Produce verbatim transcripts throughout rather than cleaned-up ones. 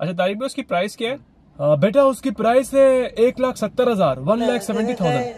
अच्छा तारीख में उसकी प्राइस क्या है? आ, बेटा उसकी प्राइस है एक लाख सत्तर हजार one lakh seventy thousand.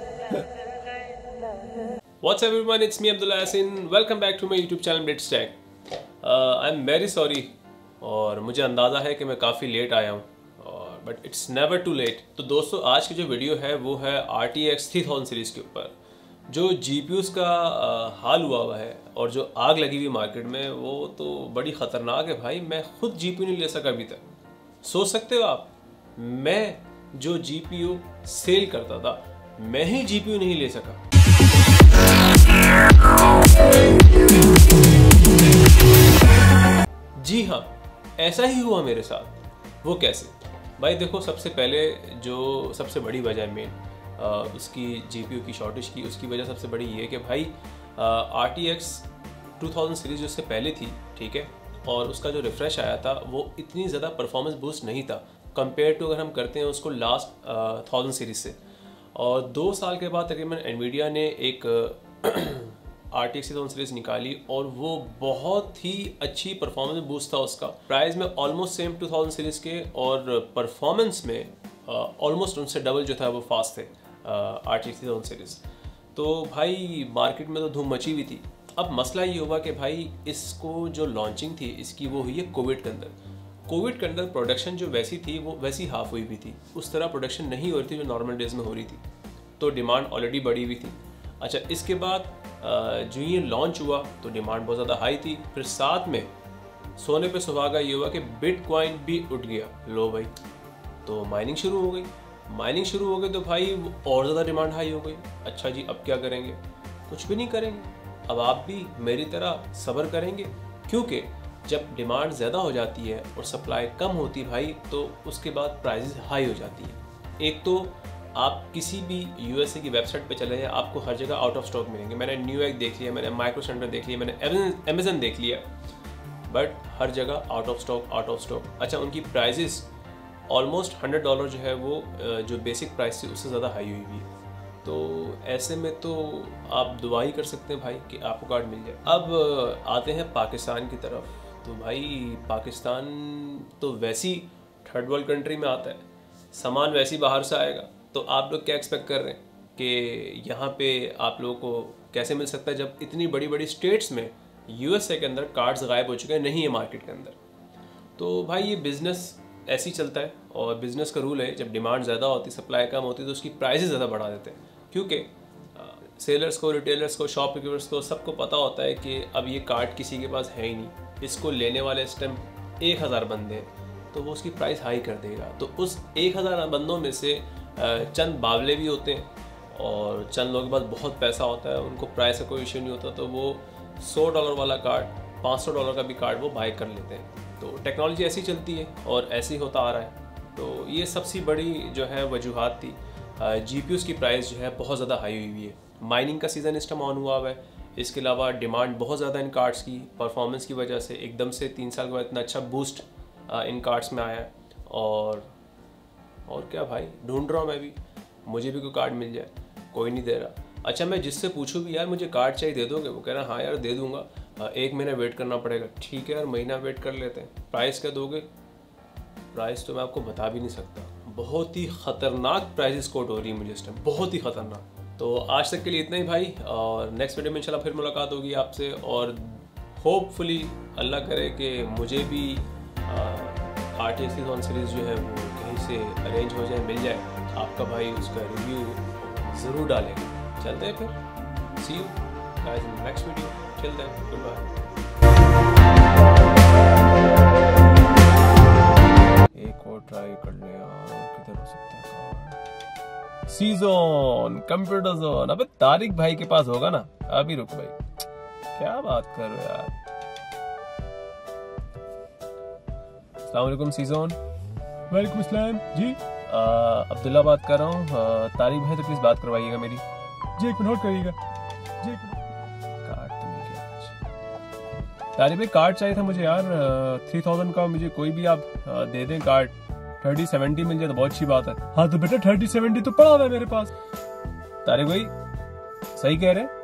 What's up everyone, it's me Abdullah Yasin. Welcome back to my YouTube channel Blitz Tech. uh, I'm very sorry और मुझे अंदाज़ा है कि मैं काफ़ी लेट आया हूँ और but it's never too late. तो दोस्तों आज की जो वीडियो है वो है R T X three thousand series के ऊपर। जो जी पी यूज़ का आ, हाल हुआ हुआ है और जो आग लगी हुई मार्केट में वो तो बड़ी ख़तरनाक है भाई। मैं खुद जी पी यू नहीं ले सका अभी तक। सोच सकते हो आप, मैं जो जी पी यू सेल करता था मैं ही जी पी यू नहीं ले सका। जी हाँ, ऐसा ही हुआ मेरे साथ। वो कैसे भाई? देखो, सबसे पहले जो सबसे बड़ी वजह है मेन उसकी जी पी यू की शॉर्टेज की, उसकी वजह सबसे बड़ी ये है कि भाई R T X two thousand series जो उससे पहले थी, ठीक है, और उसका जो रिफ़्रेश आया था वो इतनी ज़्यादा परफॉर्मेंस बूस्ट नहीं था कंपेयर टू अगर हम करते हैं उसको लास्ट थाउजेंड सीरीज़ से। और दो साल के बाद तकरीबन एनवीडिया ने एक R T X three thousand series निकाली और वो बहुत ही अच्छी परफॉर्मेंस बूस्ट था उसका। प्राइस में almost same two thousand series के और परफॉर्मेंस में ऑलमोस्ट uh, उनसे डबल जो था वो फास्ट थे R T X three thousand series. तो भाई मार्केट में तो धूम मची हुई थी। अब मसला ये हुआ कि भाई इसको जो लॉन्चिंग थी इसकी वो हुई है कोविड के अंदर। कोविड के अंदर प्रोडक्शन जो वैसी थी वो वैसी हाफ हुई भी थी, उस तरह प्रोडक्शन नहीं हो रही थी जो नॉर्मल डेज में हो रही थी। तो डिमांड ऑलरेडी बढ़ी हुई थी। अच्छा, इसके बाद जो ये लॉन्च हुआ तो डिमांड बहुत ज़्यादा हाई थी। फिर साथ में सोने पे सुहागा ये हुआ कि बिटकॉइन भी उठ गया। लो भाई, तो माइनिंग शुरू हो गई। माइनिंग शुरू हो गई तो भाई और ज़्यादा डिमांड हाई हो गई। अच्छा जी, अब क्या करेंगे? कुछ भी नहीं करेंगे। अब आप भी मेरी तरह सब्र करेंगे, क्योंकि जब डिमांड ज़्यादा हो जाती है और सप्लाई कम होती है भाई तो उसके बाद प्राइसेस हाई हो जाती है। एक तो आप किसी भी यू एस ए की वेबसाइट पे चले जाएं, आपको हर जगह आउट ऑफ स्टॉक मिलेंगे। मैंने न्यू एग देख लिया, मैंने माइक्रो सेंटर देख लिया, मैंने अमेजन देख लिया, बट हर जगह out of stock out of stock. अच्छा, उनकी प्राइजेस ऑलमोस्ट हंड्रेड डॉलर जो है वो जो बेसिक प्राइस थी उससे ज़्यादा हाई हुई हुई है। तो ऐसे में तो आप दुआ ही कर सकते हैं भाई कि आपको कार्ड मिल जाए। अब आते हैं पाकिस्तान की तरफ। तो भाई पाकिस्तान तो वैसी थर्ड वर्ल्ड कंट्री में आता है, सामान वैसी बाहर से आएगा। तो आप लोग क्या एक्सपेक्ट कर रहे हैं कि यहाँ पे आप लोगों को कैसे मिल सकता है जब इतनी बड़ी बड़ी स्टेट्स में यू एस ए के अंदर कार्ड्स गायब हो चुके हैं, नहीं है मार्केट के अंदर। तो भाई ये बिज़नेस ऐसे ही चलता है और बिज़नेस का रूल है, जब डिमांड ज़्यादा होती है, सप्लाई कम होती है तो उसकी प्राइसेस ज़्यादा बढ़ा देते हैं। क्योंकि सेलर्स को, रिटेलर्स को, शॉपकीपर्स को सबको पता होता है कि अब ये कार्ड किसी के पास है ही नहीं, इसको लेने वाले इस टाइम एक हज़ार बंदे हैं, तो वो उसकी प्राइस हाई कर देगा। तो उस एक हज़ार बंदों में से चंद बावले भी होते हैं और चंद लोगों के पास बहुत पैसा होता है, उनको प्राइस का कोई इशू नहीं होता, तो वो सौ डॉलर वाला कार्ड, पाँच सौ डॉलर का भी कार्ड वो बाय कर लेते हैं। तो टेक्नोलॉजी ऐसी चलती है और ऐसे ही होता आ रहा है। तो ये सबसे बड़ी जो है वजूहात थी। जी पी यूज़ की प्राइस जो है बहुत ज़्यादा हाई हुई हुई है। माइनिंग का सीज़न इस टाइम ऑन हुआ हुआ है। इसके अलावा डिमांड बहुत ज़्यादा इन कार्ड्स की परफॉर्मेंस की वजह से एकदम से तीन साल के बाद इतना अच्छा बूस्ट इन कार्ड्स में आया है। और और क्या भाई, ढूंढ रहा हूँ मैं भी, मुझे भी कोई कार्ड मिल जाए, कोई नहीं दे रहा। अच्छा, मैं जिससे पूछूं भी यार मुझे कार्ड चाहिए दे दोगे, वो कह रहा हाँ यार दे दूंगा, एक महीना वेट करना पड़ेगा। ठीक है यार, महीना वेट कर लेते हैं। प्राइस क्या दोगे? प्राइस तो मैं आपको बता भी नहीं सकता। बहुत ही ख़तरनाक प्राइसेस कोट हो रही है मुझे इस टाइम, बहुत ही ख़तरनाक। तो आज तक के लिए इतना ही भाई, और नेक्स्ट वीडियो में इंशाल्लाह फिर मुलाकात होगी आपसे। और होपफुली अल्लाह करे कि मुझे भी R T X three thousand series जो है वो कहीं से अरेंज हो जाए, मिल जाए। आपका भाई उसका रिव्यू ज़रूर डालेगा। चलते हैं फिर, see you guys in next video. Till then, good bye. एक और ट्राई कर ले यार, किधर हो सकता है? Season computer zone. अबे तारिक भाई के पास होगा ना। अभी रुक भाई, क्या बात कर रहे हो यार। अस्सलाम वालेकुम सीजन। वालेकुम अस्सलाम जी। अब्दुल्ला बात कर रहा हूँ। तारिक भाई तो प्लीज बात करवाइएगा मेरी। जी एक मिनट होल्ड करिएगा। जी एक मिनट। कार्ड तो मिल गया आज। तारिक भाई कार्ड चाहिए था मुझे यार, थ्री थाउजेंड का। मुझे कोई भी आप दे दें कार्ड। थर्टी सेवेंटी मिल जाए तो बहुत अच्छी बात है। हाँ तो बेटा थर्टी सेवेंटी तो पड़ा हुआ है मेरे पास। तारिक भाई सही कह रहे हैं,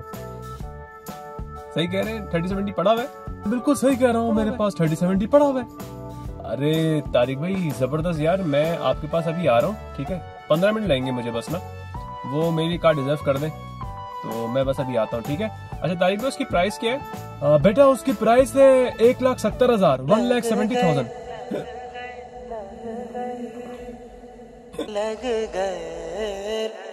सही कह रहे हैं, थर्टी सेवेंटी पड़ा हुआ है। बिल्कुल सही कह रहा हूँ, मेरे पास थर्टी सेवेंटी पड़ा हुआ है। अरे तारिक भाई जबरदस्त यार, मैं आपके पास अभी आ रहा हूँ, ठीक है? पंद्रह मिनट लगेंगे मुझे बस ना, वो मेरी कार डिजर्व कर दें तो मैं बस अभी आता हूँ, ठीक है? अच्छा तारिक भाई उसकी प्राइस क्या है? आ, बेटा उसकी प्राइस है एक लाख सत्तर हजार वन लाख सेवेंटी थाउजेंड लग गए।